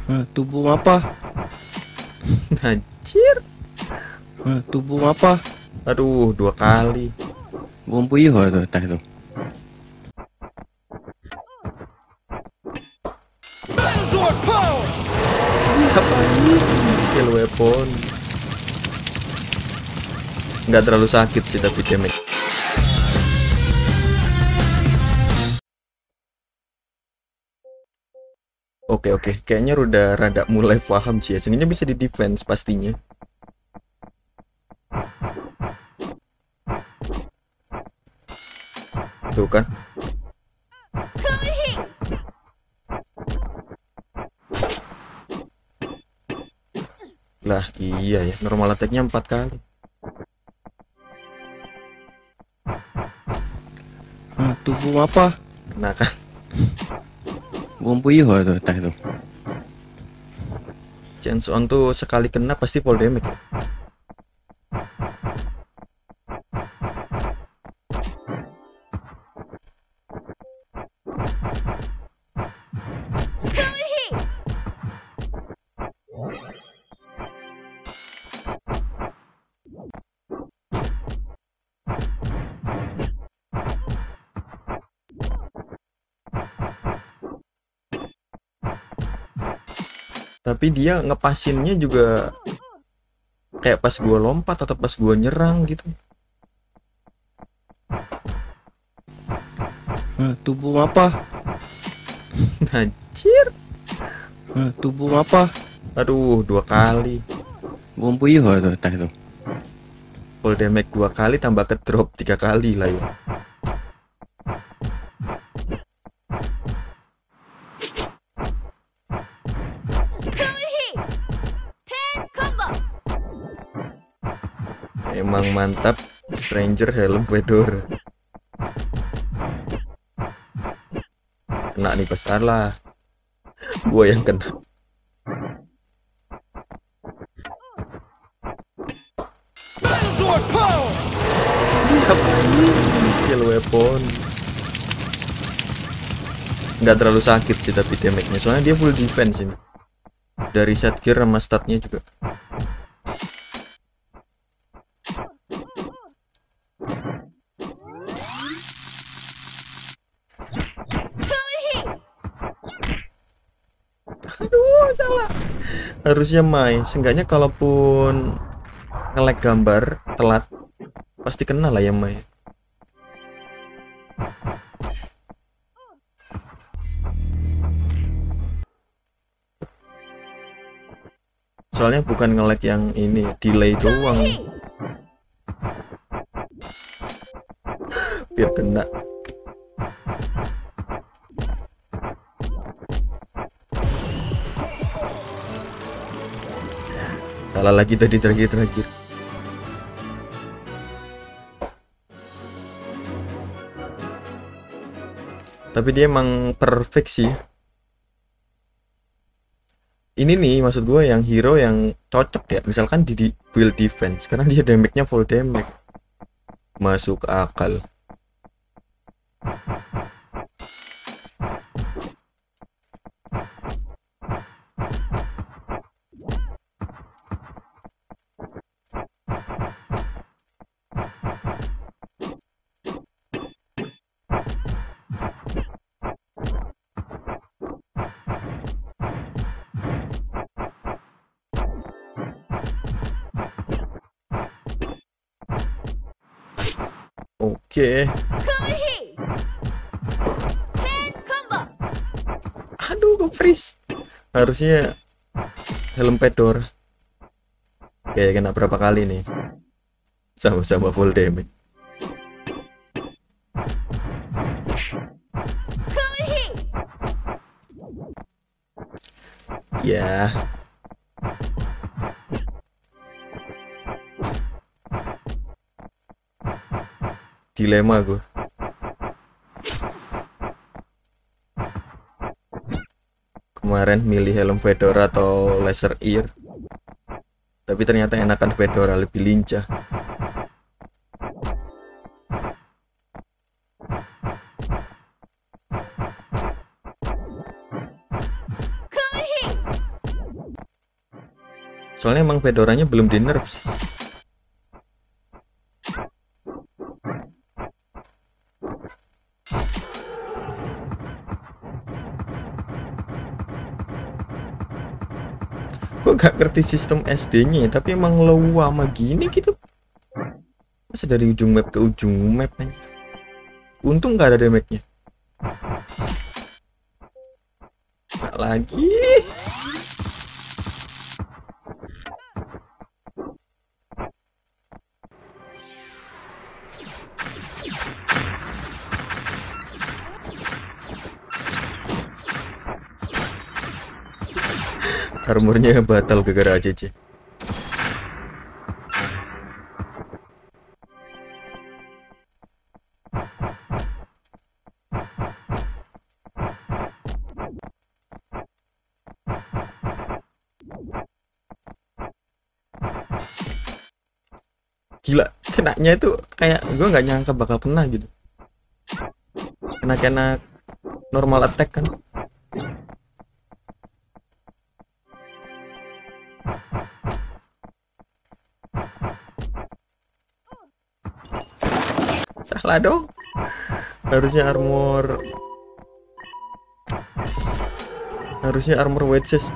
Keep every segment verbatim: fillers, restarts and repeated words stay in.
Hah, tubuh apa? Anjir. Hah, tubuh apa? Aduh, dua kali. Bom puyuh tuh teh tuh. Apa ini? Skill weapon. Nggak terlalu sakit sih tapi damage. Oke oke, kayaknya udah rada mulai paham sih ya. Seninya bisa di defense pastinya. Tuh kan. Lah iya ya, normal attack-nya empat kali. Hah, tubuh apa? Nah kan. Bom puyuh tuh teh tuh. Chance on tuh sekali kena pasti full damage. Tapi dia ngepasinnya juga kayak pas gua lompat atau pas gua nyerang gitu. Hah, tubuh apa? Anjir. Hah, tubuh apa? Aduh, dua kali. Bom puyuh tuh teh tuh. Full damage dua kali tambah ke drop tiga kali lah ya. Emang mantap Stranger Helm Fedora. Kena nih besar lah. Gua yang kena. Apa ini? Skill weapon. Nggak terlalu sakit sih tapi damage-nya. Soalnya dia full defense ini. Dari set gear sama statnya juga. Aduh, salah. Harusnya Mai. Seenggaknya kalaupun nge-lag gambar telat pasti kena lah ya Mai. Soalnya bukan nge-lag yang ini, delay doang. Biar kena. Salah lagi tadi terakhir-terakhir. Tapi dia emang perfect sih. Ini nih maksud gue yang hero yang cocok ya. Misalkan di, di build defense karena dia damage-nya full damage. Masuk akal. Oke. Aduh, gue freeze. Harusnya helm Fedora. Oke, kena berapa kali nih? Sama-sama full damage. Ya. Dilema gue. Kemarin milih helm Fedora atau laser ear. Tapi ternyata enakan Fedora, lebih lincah. Soalnya emang Fedoranya belum di nerf sih. Gue gak ngerti sistem S D-nya, tapi emang low sama gini gitu. Masa dari ujung map ke ujung map aja. Untung gak ada damage-nya. Gak lagi. Armornya batal gara-gara A C C. Gila, kenanya itu kayak gue nggak nyangka bakal kena gitu. Kena-kena normal attack kan. Salah dong. Harusnya armor Harusnya armor wedges.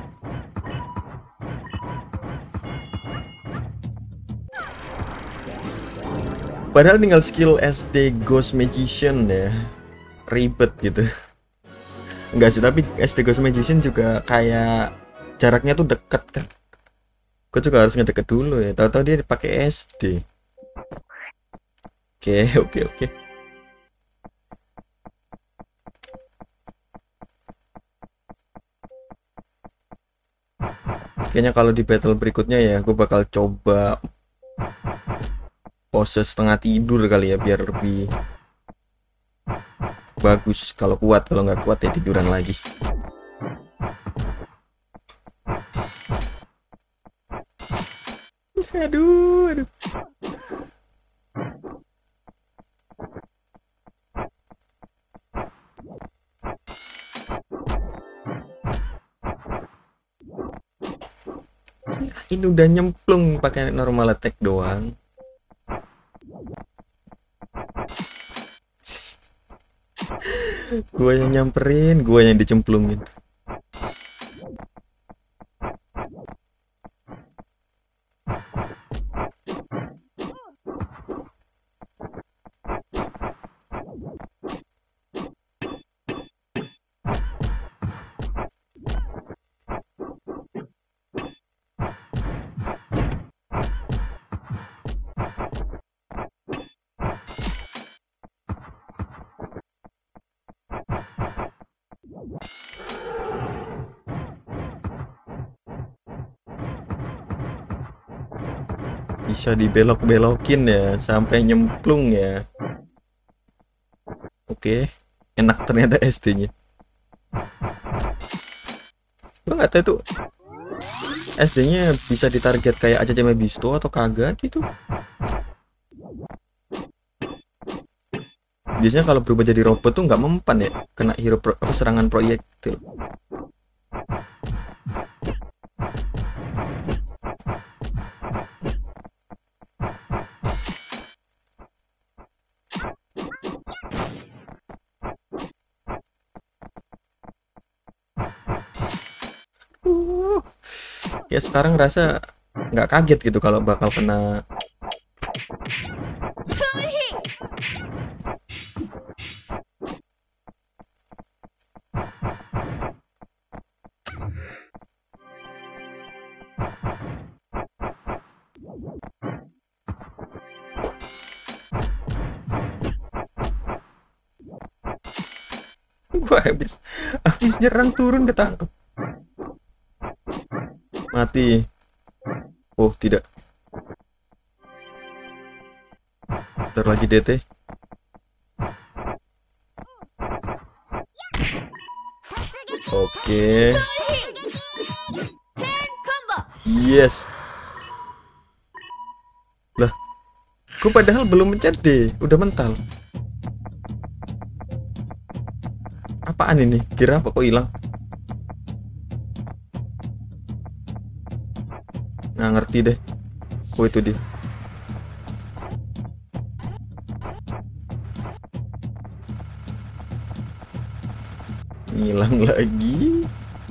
Padahal tinggal skill S D Ghost Magician ya. Ribet gitu. Enggak sih, tapi S D Ghost Magician juga kayak jaraknya tuh deket kan. Gue juga harus ngedeket dulu ya. Tahu-tahu dia dipakai S D. Oke, oke, oke. Kayaknya kalau di battle berikutnya ya gue bakal coba pose setengah tidur kali ya, biar lebih bagus. Kalau kuat, kalau nggak kuat ya tiduran lagi. Aduh, aduh. Ini udah nyemplung pakai normal attack doang. Gua yang nyamperin, gua yang dicemplungin. Bisa dibelok-belokin ya sampai nyemplung ya. Oke, enak ternyata S D-nya. Gue nggak tahu itu S D-nya bisa ditarget kayak aja Ceme Bisto atau kagak gitu. Biasanya kalau berubah jadi robot tuh nggak mempan ya, kena hero pro, apa, serangan proyektil. Uh, ya sekarang rasa nggak kaget gitu kalau bakal kena. Wah, habis habis nyerang turun ketangkep. Mati. Oh, tidak. Bentar lagi D T. Oke. Yes. Lah, gue padahal belum mencet D, udah mental. Apaan ini? Kira apa kok hilang? Nggak ngerti deh. Oh itu dia. Ngilang lagi.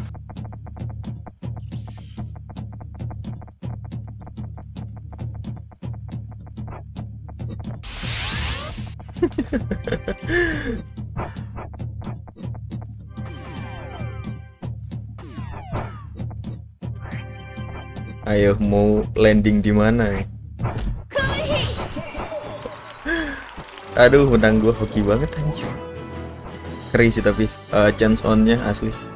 Ayo mau landing di mana ya? Aduh, menang gua hoki banget anjir. Keren sih tapi uh, chance on-nya asli.